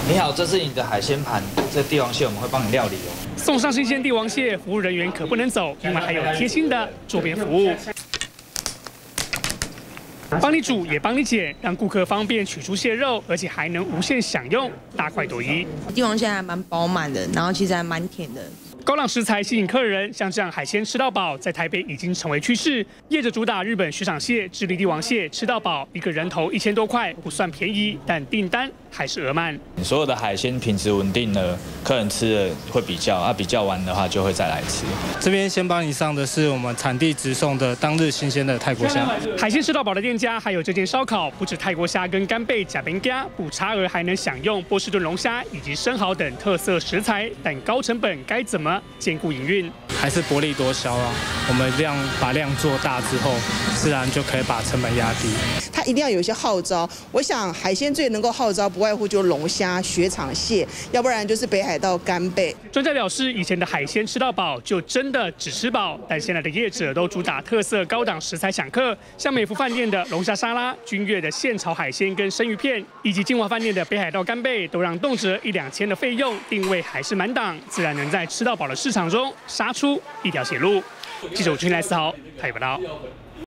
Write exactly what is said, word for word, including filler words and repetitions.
你好，这是你的海鲜盘，这帝王蟹我们会帮你料理哦。 送上新鲜帝王蟹，服务人员可不能走，因为还有贴心的桌边服务。 帮你煮也帮你剪，让顾客方便取出蟹肉，而且还能无限享用，大快朵颐。 帝王蟹还蛮饱满的，然后其实还蛮甜的。 高档食材吸引客人，像这样海鲜吃到饱，在台北已经成为趋势。业者主打日本雪场蟹、智利帝王蟹，吃到饱，一个人头一千多块，不算便宜，但订单还是额满。 所有的海鲜品质稳定了，客人吃了会比较，啊比较完的话就会再来吃。 这边先帮你上的是我们产地直送的当日新鲜的泰国虾。 海鲜吃到饱的店家还有这间烧烤，不止泰国虾跟干贝、假边虾，补差额还能享用波士顿龙虾以及生蚝等特色食材。但高成本该怎么兼顾营运？ 还是薄利多销啊！我们量把量做大之后，自然就可以把成本压低。 它一定要有一些号召，我想海鲜最能够号召，不外乎就龙虾、雪场蟹，要不然就是北海道干贝。 专家表示，以前的海鲜吃到饱就真的只吃饱，但现在的业者都主打特色高档食材享客，像美福饭店的龙虾沙拉、君悦的现炒海鲜跟生鱼片，以及金华饭店的北海道干贝，都让动辄一两千的费用定位还是满档，自然能在吃到饱的市场中杀出一条血路。记者吴君来思豪，台北报道。